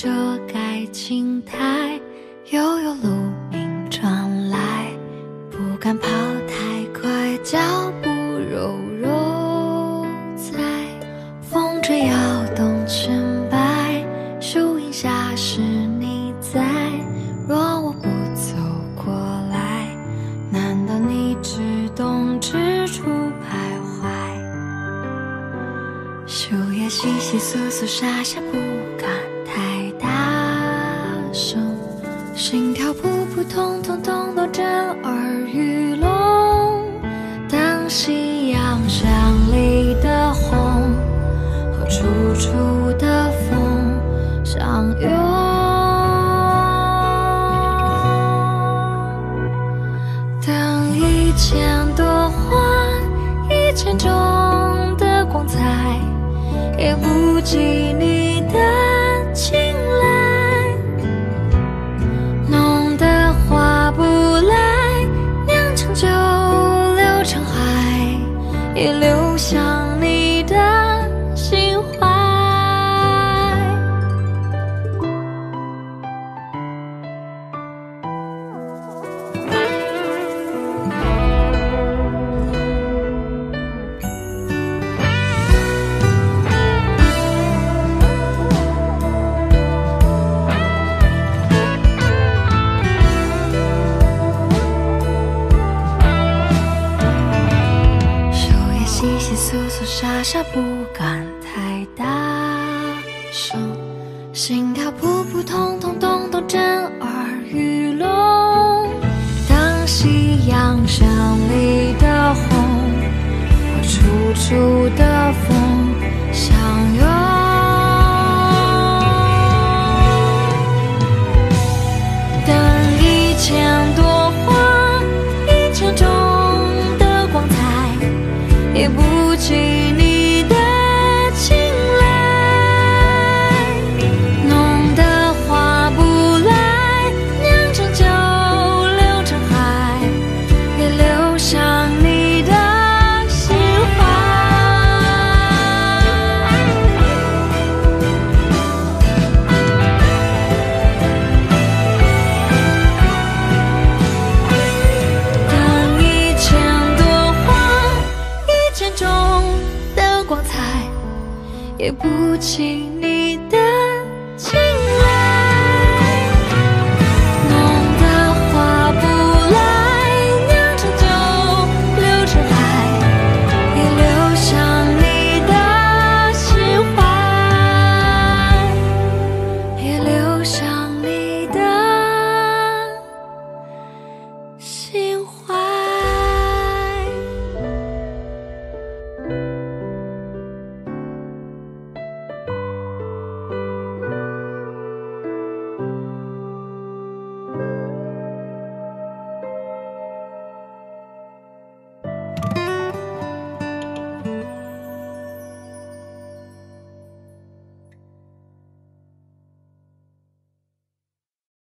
遮盖青苔，悠悠鹿鸣传来，不敢跑太快，脚步柔柔在，风吹摇动裙摆，树荫下是你在，若我不走过来，难道你只懂之处徘徊？树叶稀稀疏疏，沙沙不敢太大声，心跳扑扑通通通都震耳欲聋。当夕阳向里的红和楚楚的风相拥，等一千朵花一千种的光彩，也不及你的青睐。浓的划不来，酿成酒流成海，也流向你的心怀。稀稀疏疏，沙沙不敢太大声，心跳扑扑通通通都震耳欲聋。当夕阳向里的红和楚楚的风相拥，等一千朵花一千种的光彩，也不及你的青睐。浓的划不来，酿成酒流成海，也流向你的心怀。等一千朵花一千种的光彩，也不及你